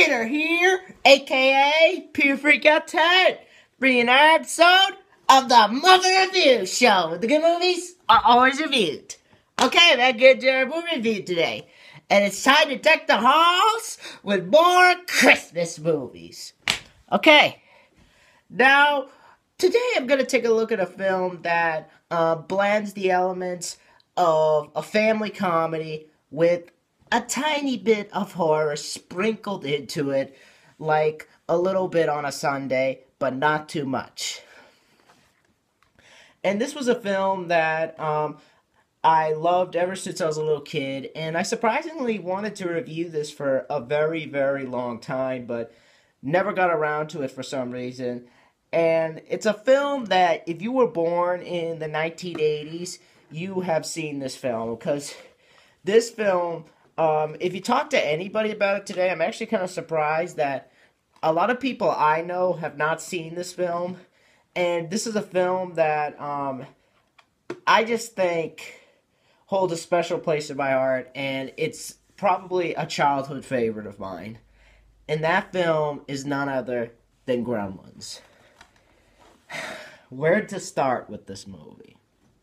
Peter here, aka Pure Freak Out 10, bringing another episode of the Movie Review Show. The good movies are always reviewed. Okay, I'm at good movie review today, and it's time to deck the halls with more Christmas movies. Okay, now today I'm going to take a look at a film that blends the elements of a family comedy with a tiny bit of horror sprinkled into it, like a little bit on a Sunday, but not too much. And this was a film that I loved ever since I was a little kid, and I surprisingly wanted to review this for a very, very long time, but never got around to it for some reason. And it's a film that, if you were born in the 1980s, you have seen this film, because this film, if you talk to anybody about it today, I'm actually kind of surprised that a lot of people I know have not seen this film. And this is a film that I just think holds a special place in my heart, and it's probably a childhood favorite of mine. And that film is none other than Gremlins. Where to start with this movie?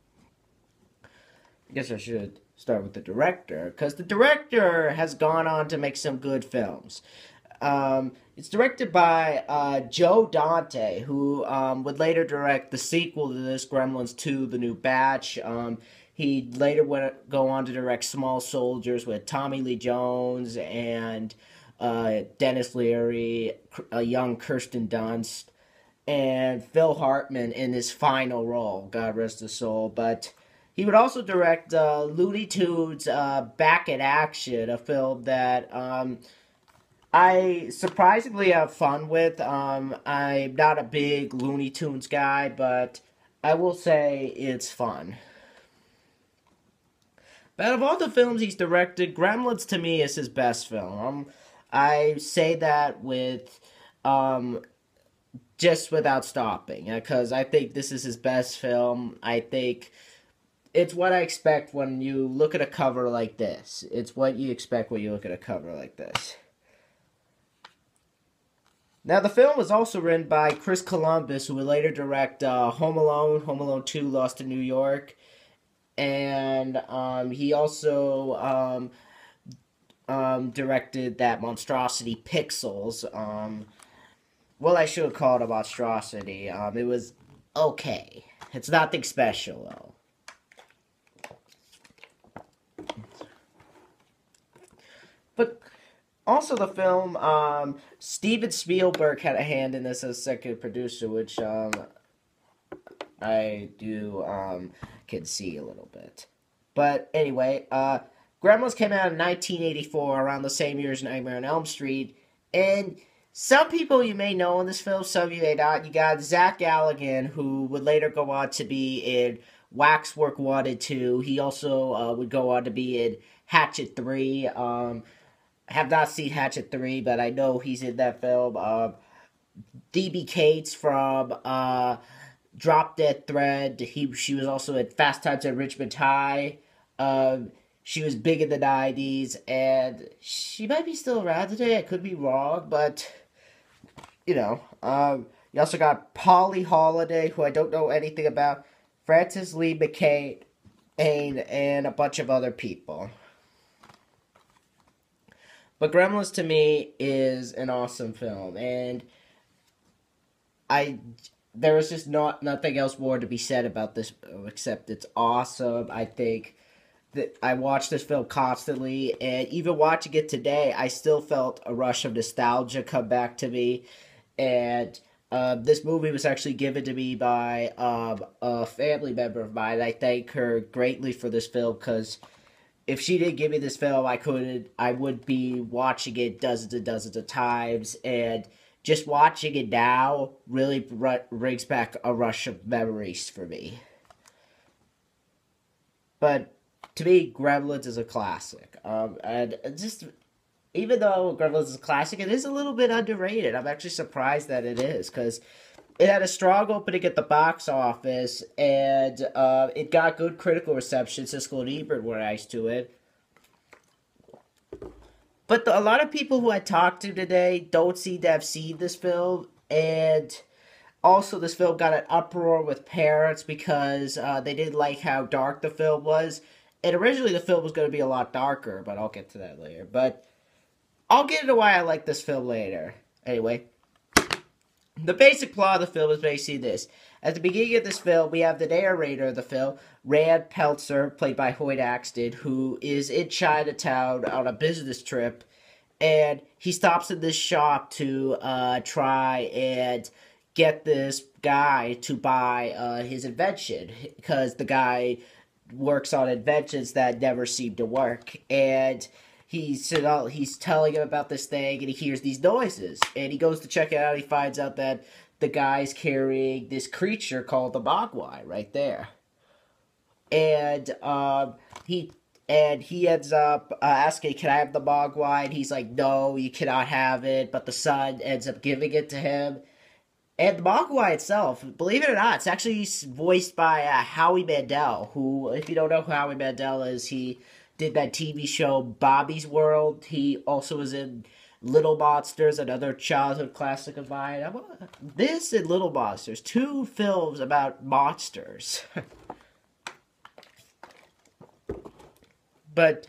I guess I should start with the director, because the director has gone on to make some good films. It's directed by Joe Dante, who would later direct the sequel to this, Gremlins 2, The New Batch. He later would go on to direct Small Soldiers with Tommy Lee Jones and Dennis Leary, a young Kirsten Dunst, and Phil Hartman in his final role, God rest his soul. But he would also direct Looney Tunes Back in Action, a film that I surprisingly have fun with. I'm not a big Looney Tunes guy, but I will say it's fun. But out of all the films he's directed, Gremlins to me is his best film. I say that with just without stopping, because I think this is his best film. I think it's what I expect when you look at a cover like this. It's what you expect when you look at a cover like this. Now, the film was also written by Chris Columbus, who would later direct Home Alone 2, Lost in New York. And he also directed that monstrosity Pixels. Well, I should have called it a monstrosity. It was okay. It's nothing special, though. But also the film, Steven Spielberg had a hand in this as executive producer, which I do can see a little bit. But anyway, Gremlins came out in 1984, around the same year as Nightmare on Elm Street. And some people you may know in this film, some of you may not. You got Zach Galligan, who would later go on to be in Waxwork 1 and 2. He also would go on to be in Hatchet 3. I have not seen Hatchet 3, but I know he's in that film. D.B. Cates from Drop Dead Thread. She was also in Fast Times at Richmond High. She was big in the 90s, and she might be still around today. I could be wrong, but, you know. You also got Polly Holiday, who I don't know anything about, Francis Lee McCain, and a bunch of other people. But Gremlins, to me, is an awesome film, and there is just nothing else more to be said about this, except it's awesome. I think that I watch this film constantly, and even watching it today, I still felt a rush of nostalgia come back to me, and this movie was actually given to me by a family member of mine. I thank her greatly for this film, because if she didn't give me this film, I would be watching it dozens and dozens of times, and just watching it now really brings back a rush of memories for me. But to me, Gremlins is a classic, and just even though Gremlins is a classic, it is a little bit underrated. I'm actually surprised that it is, because it had a strong opening at the box office, and it got good critical reception. Siskel and Ebert were nice to it. But a lot of people who I talked to today don't seem to have seen this film, and also this film got an uproar with parents because they didn't like how dark the film was. And originally the film was going to be a lot darker, but I'll get to that later. But I'll get into why I like this film later. Anyway, the basic plot of the film is basically this. At the beginning of this film, we have the narrator of the film, Rand Peltzer, played by Hoyt Axton, who is in Chinatown on a business trip, and he stops in this shop to try and get this guy to buy his invention, because the guy works on inventions that never seem to work, and he's telling him about this thing, and he hears these noises, and he goes to check it out. He finds out that the guy's carrying this creature called the Mogwai right there, and he ends up asking, "Can I have the Mogwai?" And he's like, "No, you cannot have it." But the son ends up giving it to him. And the Mogwai itself, believe it or not, it's actually voiced by Howie Mandel, who, if you don't know who Howie Mandel is, he did that TV show Bobby's World. He also was in Little Monsters, another childhood classic of mine. This and Little Monsters, two films about monsters. But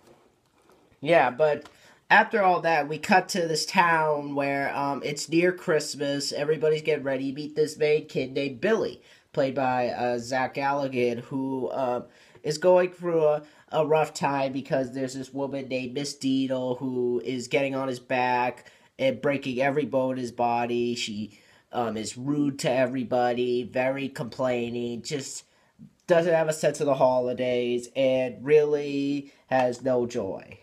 after all that, we cut to this town where it's near Christmas. Everybody's getting ready to meet this main kid named Billy, played by Zach Galligan, who is going through a rough time because there's this woman named Miss Deedle who is getting on his back and breaking every bone in his body. She is rude to everybody, very complaining, just doesn't have a sense of the holidays, and really has no joy.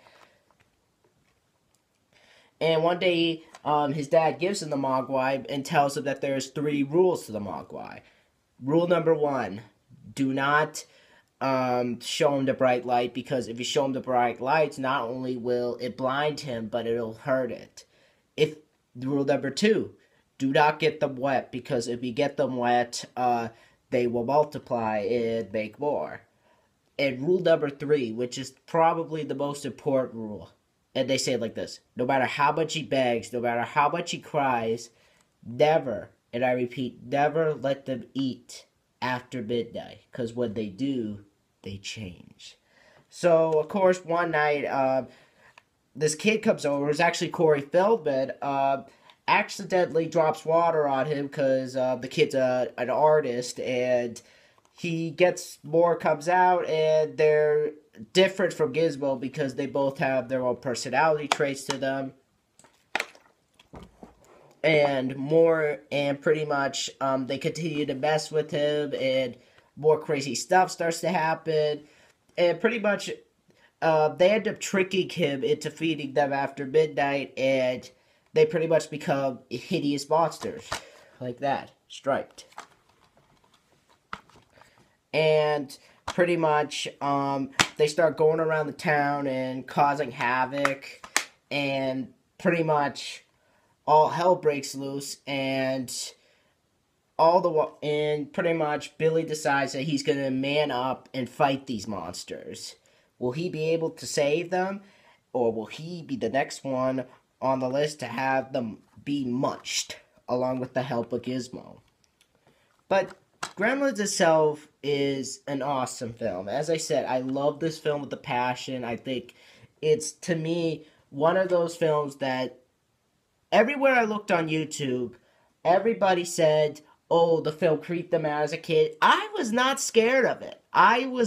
And one day, his dad gives him the Mogwai and tells him that there's 3 rules to the Mogwai. Rule number 1, do not show him the bright light, because if you show him the bright lights, not only will it blind him, but it'll hurt it. Rule number 2, do not get them wet, because if you get them wet, they will multiply and make more. And rule number 3, which is probably the most important rule, and they say it like this: no matter how much he begs, no matter how much he cries, never, and I repeat, never let them eat after midnight, because when they do, they change. So, of course, one night, this kid comes over. It's actually Corey Feldman, accidentally drops water on him because the kid's an artist, and he gets more, comes out, and they're different from Gizmo because they both have their own personality traits to them. And pretty much they continue to mess with him, and more crazy stuff starts to happen. And pretty much they end up tricking him into feeding them after midnight, and they pretty much become hideous monsters. Like that. Striped. And pretty much they start going around the town and causing havoc, and pretty much all hell breaks loose, and pretty much Billy decides that he's gonna man up and fight these monsters. Will he be able to save them, or will he be the next one on the list to have them be munched along with the help of Gizmo? But Gremlins itself is an awesome film. As I said, I love this film with a passion. I think it's, to me, one of those films that everywhere I looked on YouTube, everybody said, oh, the film creeped them out as a kid. I was not scared of it. I was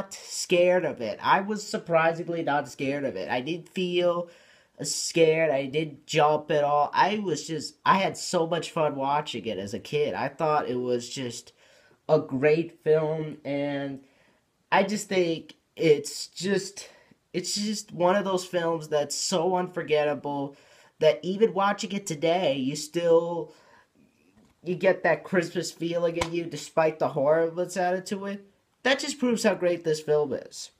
surprisingly not scared of it. I didn't feel scared. I didn't jump at all. I had so much fun watching it as a kid. I thought it was just a great film, and I just think it's just one of those films that's so unforgettable that even watching it today, you get that Christmas feeling in you despite the horror that's added to it. That just proves how great this film is.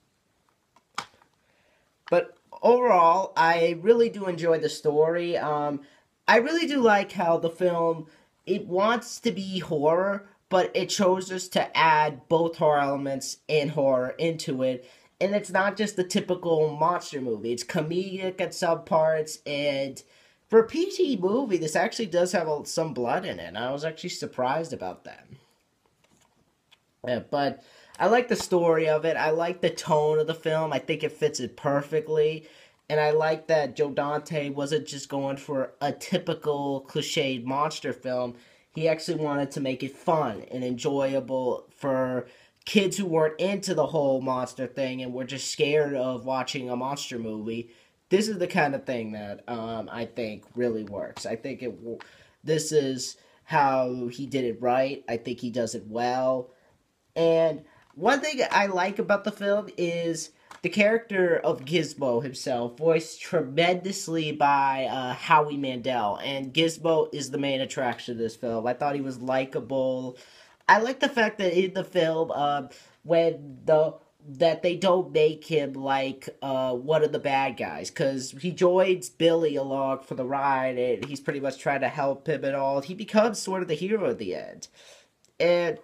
But overall, I really do enjoy the story. I really do like how the film, it wants to be horror, but it chose us to add both horror elements and horror into it. and it's not just the typical monster movie. It's comedic at some parts, and for a PG movie, this actually does have some blood in it. I was actually surprised about that. Yeah, but I like the story of it. I like the tone of the film. I think it fits it perfectly. And I like that Joe Dante wasn't just going for a typical cliched monster film. He actually wanted to make it fun and enjoyable for kids who weren't into the whole monster thing and were just scared of watching a monster movie. This is the kind of thing that I think really works. I think this is how he did it right. I think he does it well. And one thing I like about the film is the character of Gizmo himself, voiced tremendously by Howie Mandel. And Gizmo is the main attraction of this film. I thought he was likable. I like the fact that in the film, when that they don't make him like one of the bad guys, because he joins Billy along for the ride, and he's pretty much trying to help him and all. He becomes sort of the hero at the end, and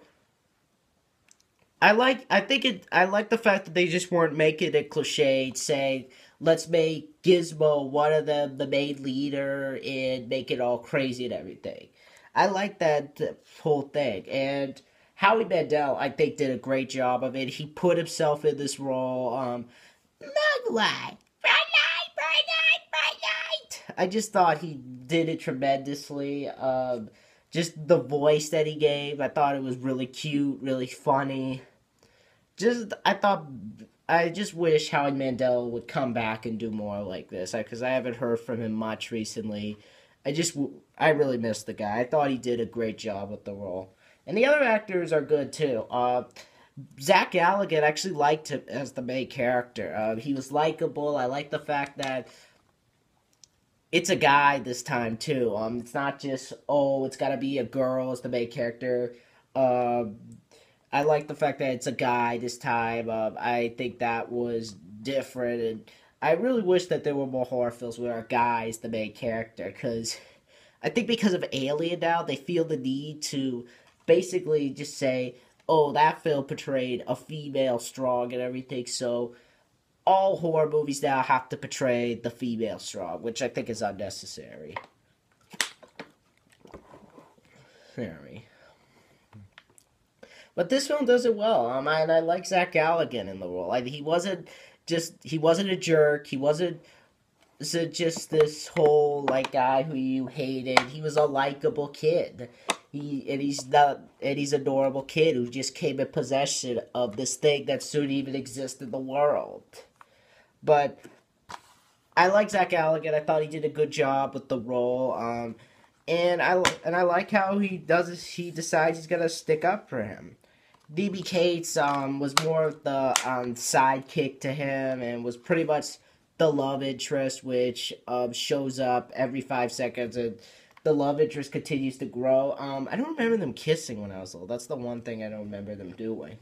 I like the fact that they just weren't making it cliche, saying let's make Gizmo one of them the main leader and make it all crazy and everything. I like that whole thing, and Howie Mandel I think did a great job of it. He put himself in this role. Mugwai, bright light, bright light, bright light. I just thought he did it tremendously. Just the voice that he gave, I thought it was really cute, really funny. I just wish Howie Mandel would come back and do more like this, because I haven't heard from him much recently. I really miss the guy. I thought he did a great job with the role, and the other actors are good too. Zach Galligan actually liked him as the main character. He was likable. I like the fact that it's a guy this time too. It's not just it's got to be a girl as the main character. I like the fact that it's a guy this time. I think that was different, and I really wish that there were more horror films where a guy is the main character, because I think because of Alien now, they feel the need to basically just say, "Oh, that film portrayed a female strong and everything," so all horror movies now have to portray the female strong, which I think is unnecessary. Very. But this film does it well. And I like Zach Galligan in the role. He wasn't a jerk. He wasn't just this whole like guy who you hated. He was a likable kid. He's an adorable kid who just came in possession of this thing that shouldn't even exist in the world. But I like Zach Galligan. I thought he did a good job with the role. And I like how he decides he's gonna stick up for him. DB Cates was more of the sidekick to him, and was pretty much the love interest, which shows up every 5 seconds, and the love interest continues to grow. I don't remember them kissing when I was little. That's the one thing I don't remember them doing.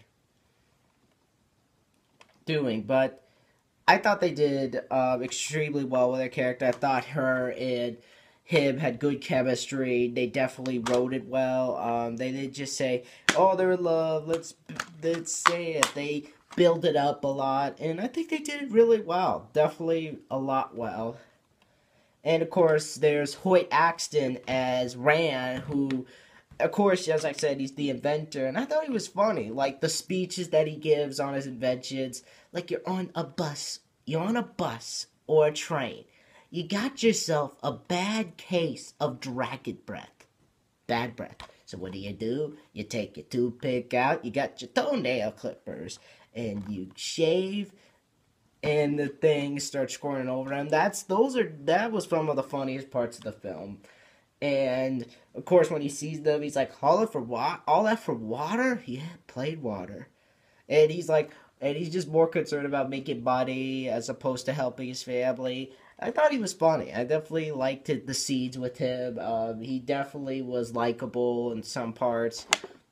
But I thought they did extremely well with their character. I thought her and him had good chemistry. They definitely wrote it well. They didn't just say, "Oh, they're in love. Let's say it." They build it up a lot, and I think they did it really well. Definitely a lot well. And of course, there's Hoyt Axton as Rand, who, of course, as I said, he's the inventor, and I thought he was funny. Like the speeches that he gives on his inventions, like you're on a bus or a train. You got yourself a bad case of dragon breath. Bad breath. So what do? You take your toothpick out, you got your toenail clippers, and you shave, and the thing starts squirting over him. That was some of the funniest parts of the film. And of course, when he sees them, he's like, all that for water? Yeah, plain water. And he's like, and he's just more concerned about making money as opposed to helping his family. I thought he was funny. I definitely liked the scenes with him. He definitely was likable in some parts.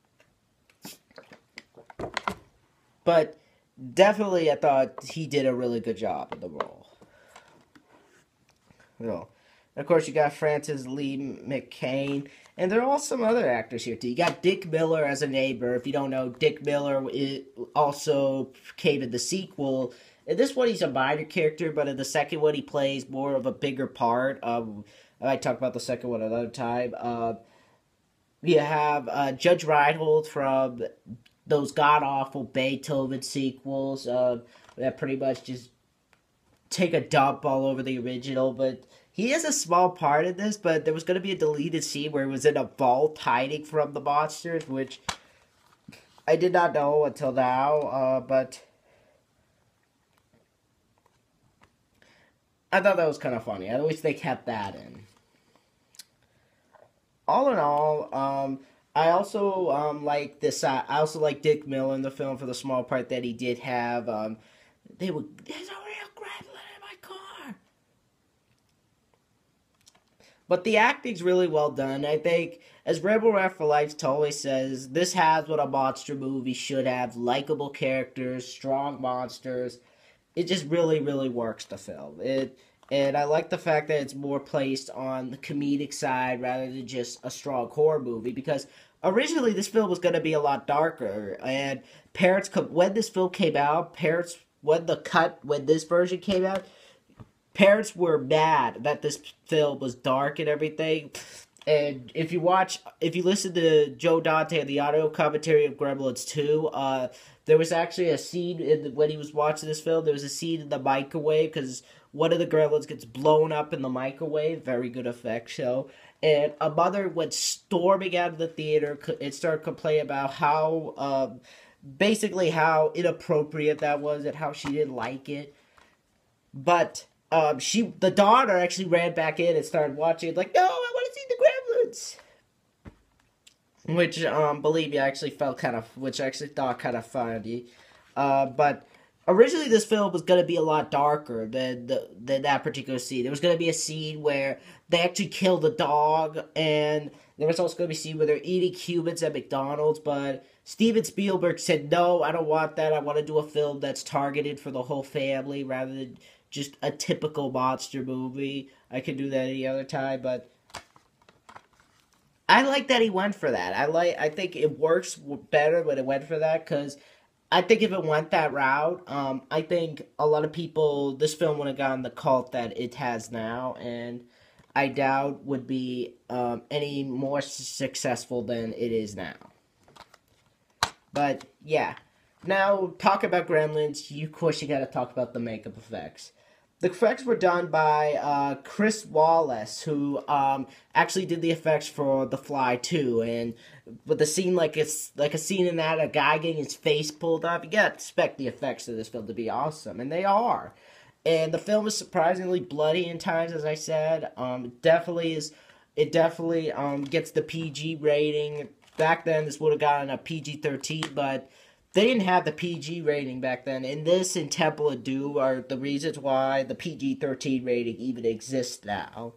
But definitely I thought he did a really good job in the role. You know, And of course, you got Francis Lee McCain, and there are all some other actors here too. You got Dick Miller as a neighbor. If you don't know, Dick Miller also came in the sequel. In this one, he's a minor character, but in the second one, he plays more of a bigger part. I might talk about the second one another time. You have Judge Reinhold from those god awful Beethoven sequels that pretty much just take a dump all over the original, but he has a small part in this, but there was going to be a deleted scene where he was in a vault hiding from the monsters, which I did not know until now, but I thought that was kind of funny. I wish they kept that in. All in all, I also like this. I also like Dick Miller in the film for the small part that he did have. There's a real gremlin in my car. But the acting's really well done. I think, as Rebel Rat for Life always says, this has what a monster movie should have. Likable characters, strong monsters. It just really, really works, the film. And I like the fact that it's more placed on the comedic side rather than just a strong horror movie, because originally this film was going to be a lot darker, and when this film came out, when this version came out, parents were mad that this film was dark and everything. And if you listen to Joe Dante and the audio commentary of Gremlins 2, there was actually a scene when he was watching this film, there was a scene in the microwave, because one of the gremlins gets blown up in the microwave. Very good effect show. And a mother went storming out of the theater and started complaining about basically how inappropriate that was and how she didn't like it. But the daughter actually ran back in and started watching it, like, no, I want to see the Gremlins. Which, believe me, I actually thought kind of funny. But originally this film was going to be a lot darker than that particular scene. There was going to be a scene where they actually kill the dog, and there was also going to be a scene where they're eating humans at McDonald's, but Steven Spielberg said, no, I don't want that. I want to do a film that's targeted for the whole family rather than just a typical monster movie. I could do that any other time, but I like that he went for that. I think it works better when it went for that, because I think if it went that route, I think a lot of people, this film would have gotten the cult that it has now, and I doubt would be any more successful than it is now. But, yeah. Now, talk about Gremlins, of course you gotta talk about the makeup effects. The effects were done by Chris Wallace, who actually did the effects for The Fly 2, and with the scene like a scene in that, a guy getting his face pulled off, you gotta expect the effects of this film to be awesome, and they are. And the film is surprisingly bloody in times, as I said. It definitely gets the PG rating. Back then, this would have gotten a PG-13, but they didn't have the PG rating back then, and this and Temple of Doom are the reasons why the PG-13 rating even exists now.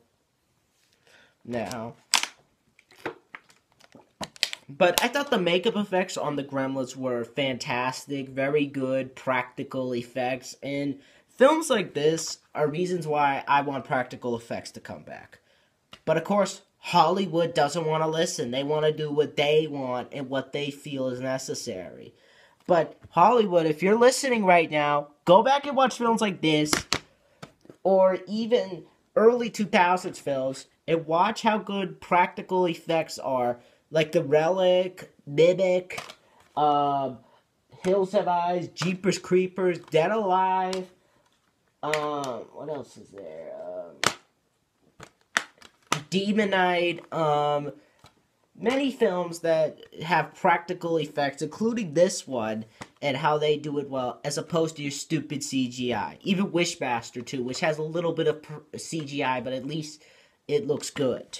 But I thought the makeup effects on the Gremlins were fantastic, very good practical effects, and films like this are reasons why I want practical effects to come back. But of course, Hollywood doesn't want to listen. They want to do what they want and what they feel is necessary. But Hollywood, if you're listening right now, go back and watch films like this, or even early 2000s films, and watch how good practical effects are, like The Relic, Mimic, Hills Have Eyes, Jeepers Creepers, Dead Alive. What else is there? Demonite. Many films that have practical effects, including this one, and how they do it well, as opposed to your stupid CGI. Even Wishmaster 2, which has a little bit of CGI, but at least it looks good.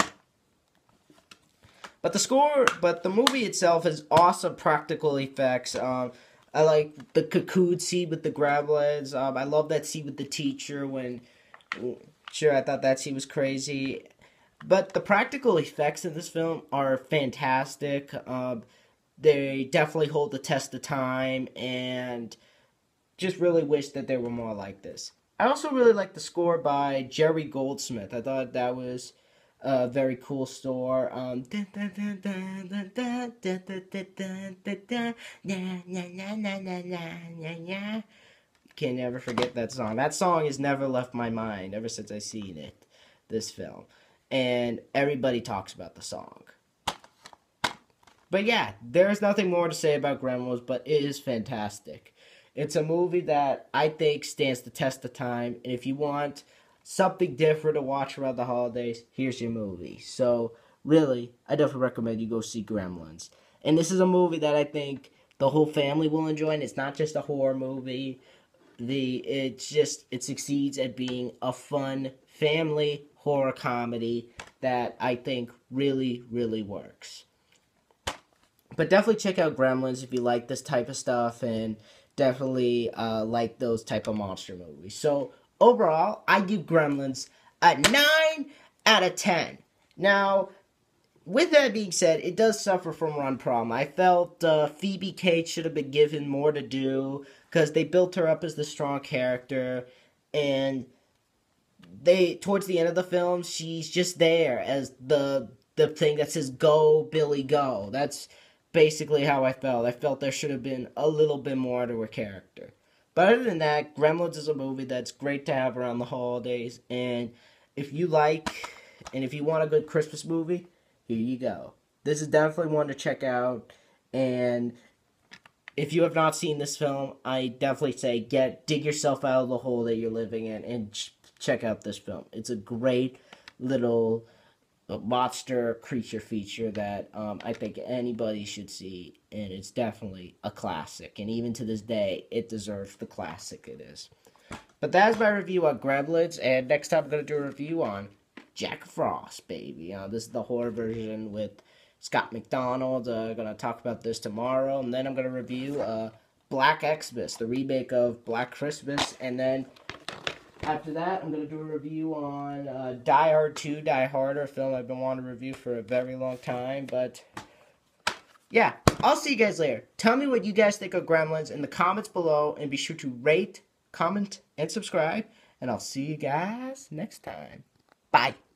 But the movie itself has awesome practical effects. I like the cocoon scene with the Gremlins. I love that scene with the teacher I thought that scene was crazy. But the practical effects in this film are fantastic. They definitely hold the test of time, and just really wish that there were more like this. I also really like the score by Jerry Goldsmith. I thought that was a very cool score. Can never forget that song. That song has never left my mind ever since I seen it, this film. And everybody talks about the song. But yeah, there's nothing more to say about Gremlins, but it is fantastic. It's a movie that I think stands the test of time, and if you want something different to watch around the holidays, here's your movie. So, really, I definitely recommend you go see Gremlins. And this is a movie that I think the whole family will enjoy, and it's not just a horror movie. It succeeds at being a fun family horror comedy that I think really, really works. But definitely check out Gremlins if you like this type of stuff and definitely like those type of monster movies. So overall, I give Gremlins a 9 out of 10. Now, with that being said, it does suffer from one problem. I felt Phoebe Cates should have been given more to do because they built her up as the strong character, and towards the end of the film, she's just there as the thing that says "Go Billy Go." That's basically how I felt. I felt there should have been a little bit more to her character. But other than that, Gremlins is a movie that's great to have around the holidays. And if you want a good Christmas movie, here you go. This is definitely one to check out. And if you have not seen this film, I definitely say dig yourself out of the hole that you're living in and check out this film. It's a great little monster creature feature that I think anybody should see, and it's definitely a classic, and even to this day it deserves the classic it is. But that's my review on Gremlins, and next time I'm going to do a review on Jack Frost, baby. This is the horror version with Scott McDonald. Going to talk about this tomorrow, and then I'm going to review Black Xmas, the remake of Black Christmas, and then after that, I'm going to do a review on Die Hard 2, Die Harder, a film I've been wanting to review for a very long time. But, yeah, I'll see you guys later. Tell me what you guys think of Gremlins in the comments below. And be sure to rate, comment, and subscribe. And I'll see you guys next time. Bye.